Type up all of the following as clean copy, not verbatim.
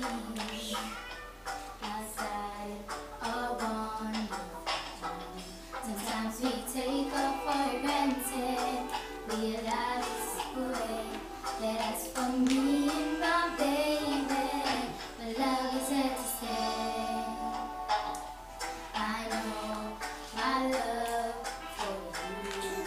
outside a wonderful home. Sometimes we take up for granted, realize the way that that's for me and my baby, but love is here to stay. I know my love for you,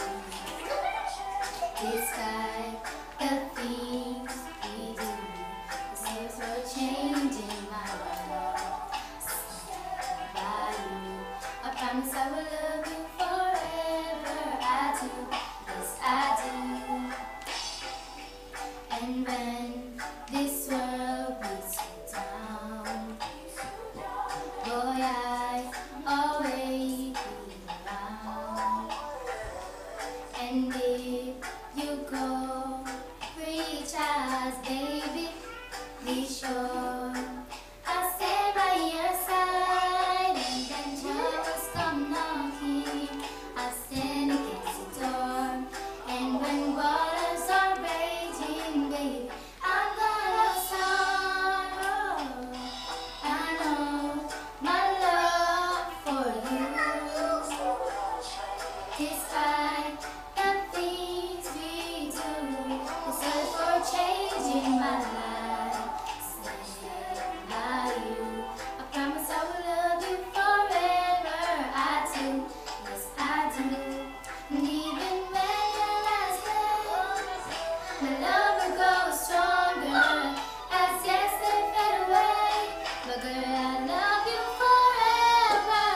despite the things we do, seems for changing my life. Stand by you, I promise I will love you forever. I do, yes I do. And when this world beats me down, boy, I always be around. And if you go preach us, baby, be sure I'll stay by your side. And then troubles come knocking, I'll stand against the door. And when waters are raging, baby, I'm gonna sorrow. I know my love for you, despite the things we do, the search for changing my life. Stand by you, I promise I will love you forever. I do, yes I do. And even when your last breath, my love will grow stronger as yesterday fade away. But girl, I love you forever.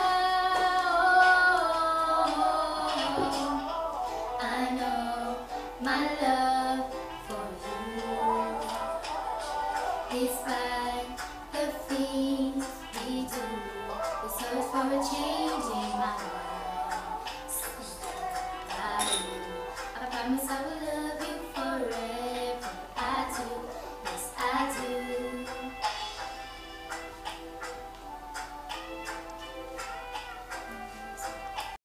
Oh, I know my love for you, despite the things we do, the search for changing my life. Stand by you, I promise I will love